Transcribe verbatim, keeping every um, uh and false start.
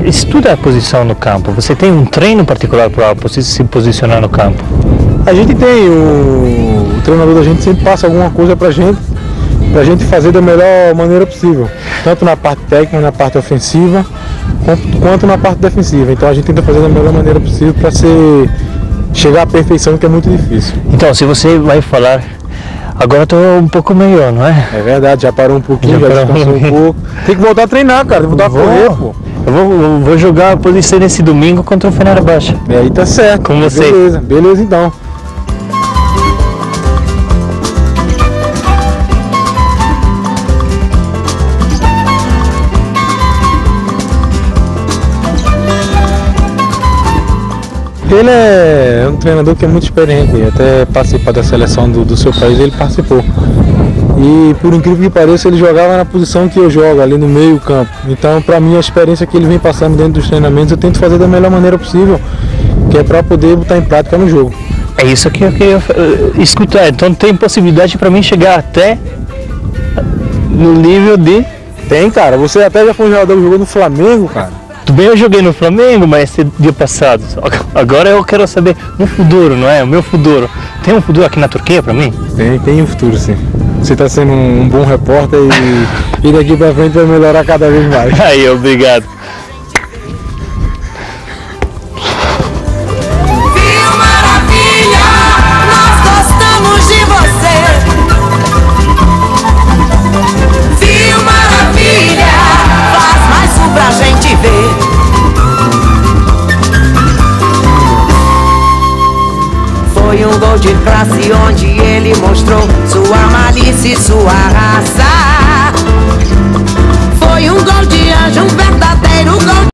estuda a posição no campo? Você tem um treino particular para se posicionar no campo? A gente tem, o, o treinador da gente sempre passa alguma coisa pra gente, pra gente fazer da melhor maneira possível, tanto na parte técnica, na parte ofensiva, quanto, quanto na parte defensiva. Então a gente tenta fazer da melhor maneira possível para ser chegar à perfeição, que é muito difícil. Então, se você vai falar, agora eu tô um pouco melhor, não é? É verdade, já parou um pouquinho, já, já descansou um pouco. Tem que voltar a treinar, cara, tem que voltar vou, a correr, pô. Eu vou, eu vou jogar a posição nesse domingo contra o Fenerbahçe. E aí tá certo. Com você. Beleza, beleza então. Ele é um treinador que é muito experiente, até participar da seleção do, do seu país ele participou. E por incrível que pareça, ele jogava na posição que eu jogo, ali no meio campo. Então, para mim, a experiência que ele vem passando dentro dos treinamentos, eu tento fazer da melhor maneira possível, que é para poder botar em prática no jogo. É isso que eu queria uh, escutar. Então, tem possibilidade para mim chegar até no nível de... Tem, cara. Você até já foi um jogador que jogou no Flamengo, cara. Tudo bem, eu joguei no Flamengo, mas esse dia passado. Agora eu quero saber no futuro, não é? O meu futuro. Tem um futuro aqui na Turquia para mim? Tem, tem um futuro, sim. Você está sendo um, um bom repórter e, e daqui para frente vai melhorar cada vez mais. Aí, obrigado. Viu, maravilha? Nós gostamos de você. Viu, maravilha? Faz mais um pra gente ver. Foi um gol de classe onde ele mostrou sua malícia e sua raça. Foi um gol de anjo, um verdadeiro gol.